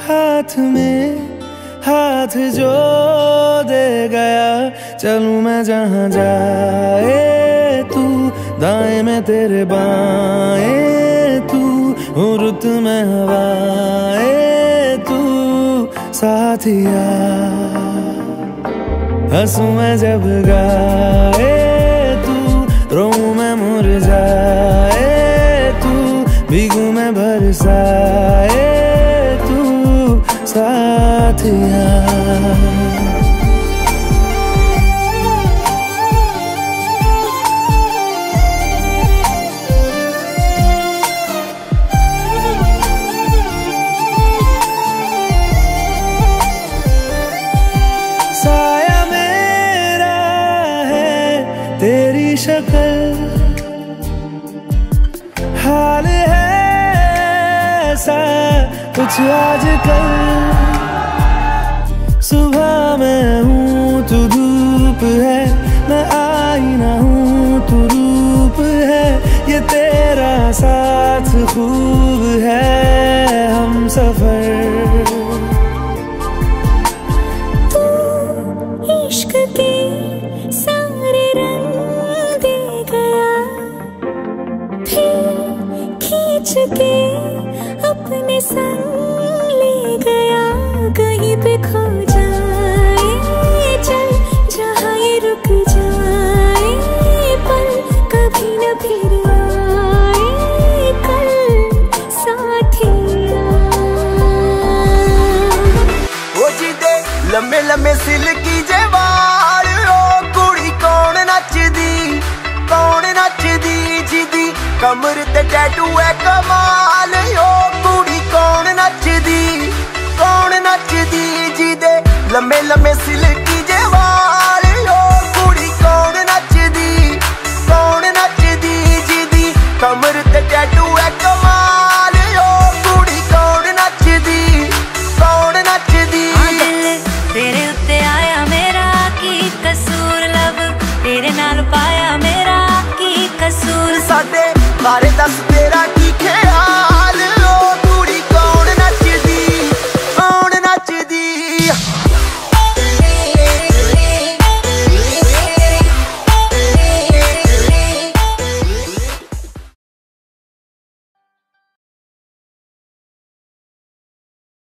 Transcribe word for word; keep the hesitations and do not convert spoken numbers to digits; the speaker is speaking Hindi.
हाथ में हाथ जो दे गया, चलूं मैं जहां जाए तू, दाएं में तेरे बाएं तू, हूँ रुत में हवाए तू साथिया। हंसू मैं जब गाए तू, रोऊं मैं मुरझाए तू, भीगू मैं बरसाए तू साथिया। साया मेरा है तेरी शक्ल, हाल है ऐसा कुछ आजकल। सुबह मैं हूँ तू धूप है, मैं आईना हूँ तू रूप है, ये तेरा साथ खूब है हम सफर। तू इश्क के सारे रंग दे गया, फिर खींच के अपने संग ले गया। कहीं पे खो जाए चल जहाँ ये रुक जाए, पल कभी न फिर आए कल साथिया। ओ जी दे लम्मे लम्मे सिल्की जे वाल, ओ कुड़ी कौन नचदी कौन नचदी, जिदी कमर ते टैटू है कमाल। ओ कुड़ी कौन नचदी कौन नचदी, जिदे लम्मे लम्मे सिल्की जे वाल, ओ कुड़ी कौन नचदी कौन नचदी, जिदी कमर ते टैटू है कमाल। ओ कुड़ी कौन नचदी कौन नचदी। दिल तेरे उत्ते आया मेरा की कसूर, लब तेरे नाल पाया मेरा की कसूर। साडे बारे दस तेरा